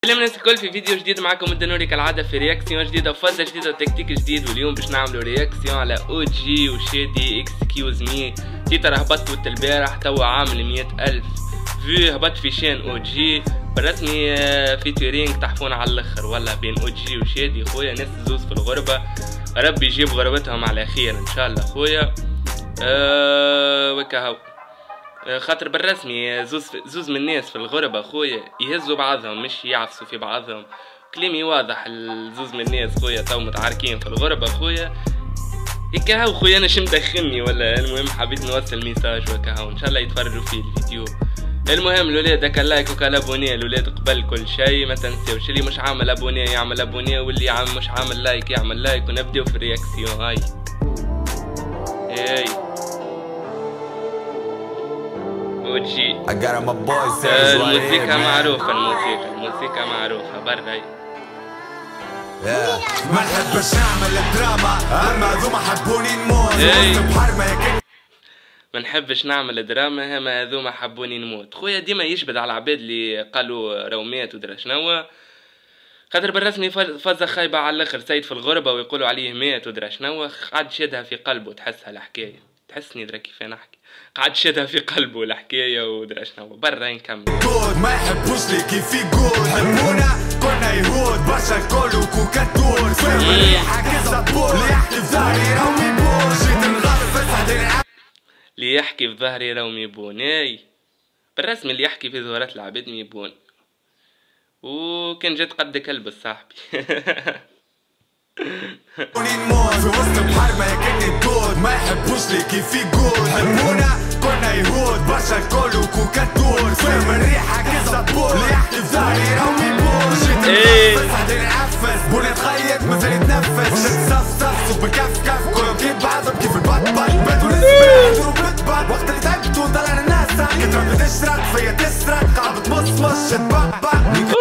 اليوم الناس الكل في فيديو جديد معكم الدنوري كالعاده في رياكسيون جديده وفازه جديده وتكتيك جديد. واليوم باش نعملوا رياكسيون على او جي وشادي اكسكيوز مي. تيتر هبطت البارح توا عامل 100,000 فيو، هبط في شان او جي بالرسمي فيتورينغ تحفون على الاخر والله بين او جي وشادي. خويا ناس تزوز في الغربه، ربي يجيب غربتهم على خير ان شاء الله خويا. وكهو خاطر بالرسمي زوز من الناس في الغربة خويا يهزوا بعضهم مش يعفسوا في بعضهم. كلامي واضح، الزوز من الناس خويا تو متعاركين في الغربة خويا. هكاهو خويا انا مدخلني ولا المهم حبيت نوصل ميساج وكاهو ان شاء الله يتفرجوا فيه الفيديو. المهم الولاد هكا لايك وكا الابونيه الولاد قبل كل شيء ما تنساوش اللي مش عامل ابونيه يعمل ابونيه واللي مش عامل لايك يعمل لايك. ونبداو في الرياكسيون. هاي اوجي الموسيقى معروفة، الموسيقى معروفة برا. ما نحبش نعمل دراما اما هذوما حبوني نموت. ما نحبش نعمل دراما اما هذوما حبوني نموت. خويا ديما يشبد على العباد اللي قالوا رومات ودرا شنوا، خاطر بالرسمي فازة خايبة على الاخر. سيد في الغربة ويقولوا عليه مات ودرا شنوا، قعد شادها في قلبه. تحسها الحكاية، تحسني درا كيف نحكي، قعد شادها في قلبه الحكايه ودرا شنو. برا نكمل. ما يحبوش لي كيف يقول حبونا كنا يهود برشا الكل وكوكاتور فاهم الريحه كالزبور اللي يحكي في ظهري رومي بون. جيت نغفز هذه اللي يحكي في ظهري رومي بون. اي بالرسم اللي يحكي في ظهرات العباد ميبون. وكان جات قد كلب صاحبي. في وسط البحر ما ياكلني الدود. ما يحبوش لي كيف يقول حبونا كنا يهود برشا الكل وكوكاتور فاهم الريحه كالزبور اللي يحكي في ظهري رومي بون. جيت نغفز هذه نعفز بوني تخيط مازال يتنفس نتصفصف وبالكف كلهم كيف بعضهم كيف البط باتوا نسبح وبتبط وقت اللي تعبت وطلع الناس كنت ربي تشرق فيا تسرق قاعد تمصمص تبقبق.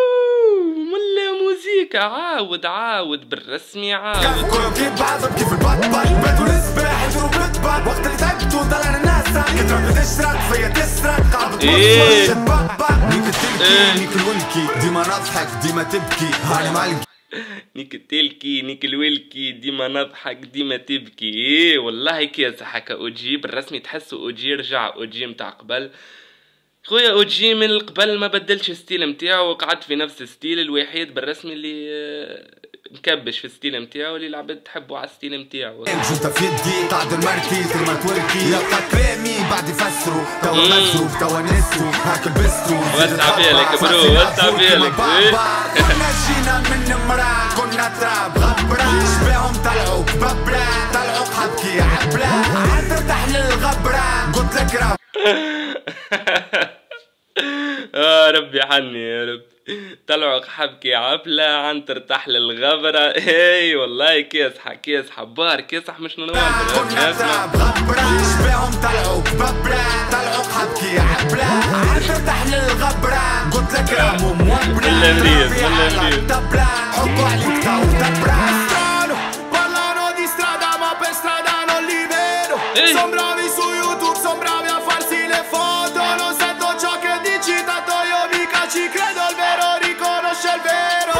عاود بالرسمي عاود كلهم كيف بعضهم كيف البط باتوا نسبح وبتبط وقت اللي تعبت وطلع الناس كنت ربي تشرق فيا تسرق قاعد تمصمص تبقبق. نيك التلكي نيك الولكي ديما نضحك ديما تبكي هاني معلم. نيك التلكي نيك الولكي ديما نضحك ديما تبكي. ايه والله كيس حكا اوجي بالرسمي تحسوا اوجي رجع اوجي متاع قبل. خويا اوجي من القبل ما بدلش ستيل متاعو وقعد في نفس الستيل الوحيد بالرسمي اللي مكبش في الستيل متاعو اللي العباد تحبوا على الستيل متاعو. جوتا في يدي قاعد المركي ترمى توركي يلقى كلامي بعد يفسروا توا مزروب توا نسرو هاك لبستو وسع بالك برو وسع بالك. كنا جينا من مرا كنا تراب غبرة شباهم طلعوا ببرة طلعوا حبكي عبرة عاد ارتاح للغبرة قلت لك راب. ربي حني يا رب. طلعوا حبكي عبلة عن ترتاح للغبرة. اي والله كيس حبار كيسح مش نورمال. كنا تراب غبرة شباهم طلعوا ببرة طلعوا حبكي عبلة عن ترتاح للغبرة قلت لك رامو موبرة. ولا مريض ولا مريض حكوا عليك تو دبرة. Sono bravi su YouTube, sono bravi a farsi le foto. Non sento ciò che dici, tanto io mica ci credo. Il vero riconosce il vero.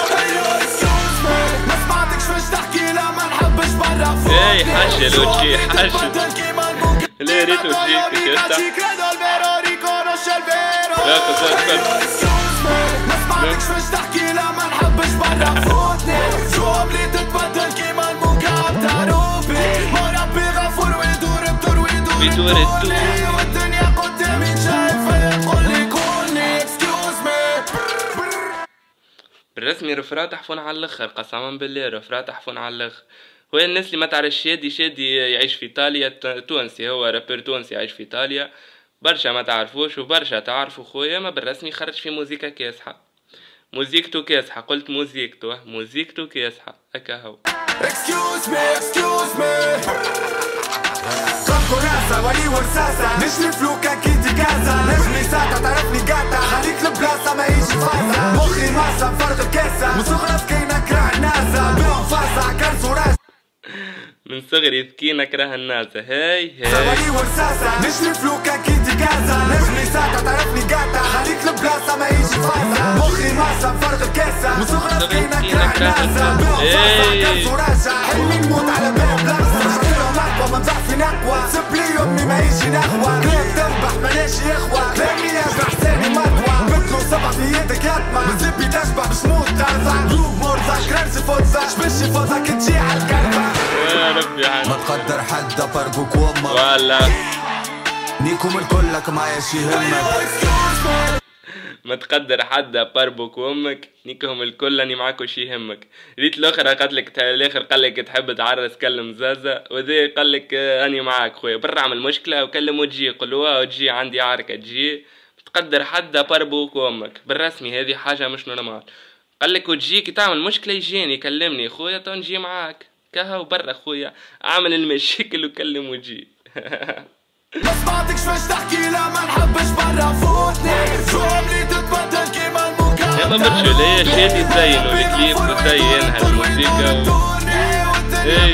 ما سمعتكش فاش تحكي لا ما نحبش برا فوق. اي حاجة لوجي حاجة لا ريت وجيك credo il vero riconosce il vero. ما سمعتكش فاش تحكي لا ما نحبش برا فوتني. شو اللي تتبدل كيما المكعب تاع روبي. مربي غفور ويدور بدور ويدور والدنيا قدامي شايفة يقول لي كوني اكسكيوز مي. بالرسمي رفرا تحفون على الاخر قسما بالله رفرا تحفون على الاخر. هو الناس اللي ما تعرف شادي يعيش في ايطاليا تونسي، هو رابر تونسي يعيش في ايطاليا. برشا ما تعرفوش وبرشا تعرفوا خويا. ما بالرسمي خرج في موزيكا كاسحة، موزيكتو كاسحة. قلت موزيكتو كاسحة هكا هو. اكسكيوز مي كراسة ولي ورصاصة نشري فلوكا كيدي كازا نجمي ساعة تعرفني قاتا خليك البلاصة ما يجي فازة مخي ماسة فرق الكاسة من صغرى سكينة كراع الناسة بيهم فازة كرز وراس من صغري سكينة كره الناس. هاي ولي ورصاصة نشري فلوكا كيدي كازا نجمي ساعتها تعرفني قاتا خليك البلاصة ما يجي فازا مخي ماسة فرق الكاسة من صغرى سكينة كراع ناسة بيهم كرز وراجع حلمي نموت على باب لابسة مشكلهم أقوى من ضعفي نقوى سبلي أمي ما يجي نخوة كلاب تنبح ملاشي إخوة كلامي يرجع حساني مطوى بدلو صبع في يدك يطمع من زبي تشبع بش موت ترضع قلوب مرضى كرنسي فوتزا شبش يفوتك تجي على الكربة يا ربي عني ما تقدر حدا فرقك وامك ولا نيكم الكلك معايا شي همك ما تقدر حدا بربك وامك نيكهم الكل اني معاكو شي يهمك. ريت الاخر قالك الاخر قالك تحب تعرس كلم زازا وذي قالك اني معاك خويا برا اعمل مشكله وكلم وتجي قلوها وتجي عندي عركه تجي تقدر حدا بربك وامك بالرسمي هذه حاجه مش نورمال. قالك وتجيك تعمل مشكله يجيني يكلمني خويا تو نجي معاك كها وبرا خويا اعمل المشاكل وكلم وجي. ما سمعتكش فاش تحكي لا ما نحبش برا فوتني جملي تتبدل كيما المكان يا ما برشو ليا شادي تزين والكليب تزينها الموسيقى ايه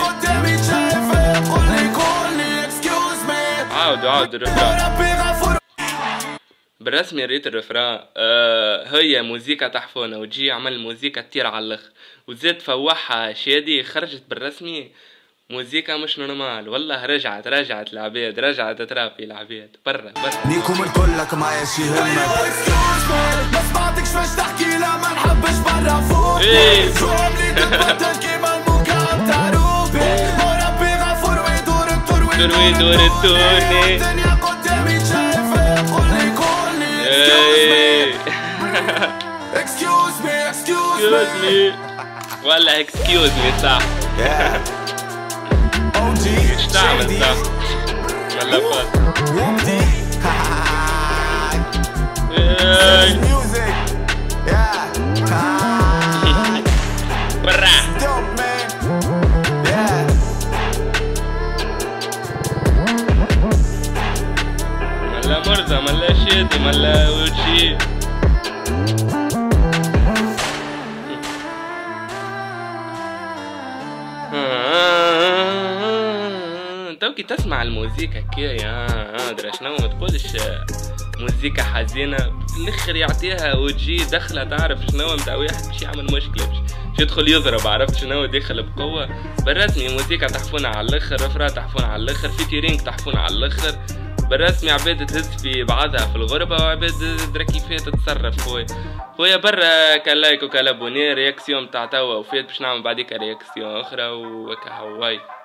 عاود الرفران بالرسمي ريت الرفران هي موسيقى تحفونة وتجي عمل موسيقى تطير على الاخر وزاد فوحها شادي خرجت بالرسمي موسيقى مش نورمال والله رجعت العباد رجعت ترابي العباد برا نيكم الكلك معايا شي همك ما سمعتكش فاش تحكي لا ما نحبش برا فوتني جملي تتبدل كيما المكان تاع روبي وربي غفور ويدور التورني الدنيا قدامي شايفة قولي excuse me والله excuse me صح ايش تعمل صح ولا فات برا ملا مرزة ملا شادي ملا وجي توكي تسمع الموسيقى كي يا ادري شنو ما تقولش موسيقى حزينه الاخر يعطيها وتجي دخله تعرف شنو متاع واحد باش يعمل مشكله باش يدخل يضرب عرفت شنو داخل بقوه بالرسمي موسيقى تحفونه على الاخر رفرة تحفونه على الاخر فيتيرينغ تحفونه على الاخر بالرسمي عباد تهز في بعضها في الغربه وعباد درا كيفاه تتصرف خويا برا كان لايك وكان ابوني رياكسيون تاع توا وفات باش نعمل بعديك رياكسيون اخرى وهكا هواي.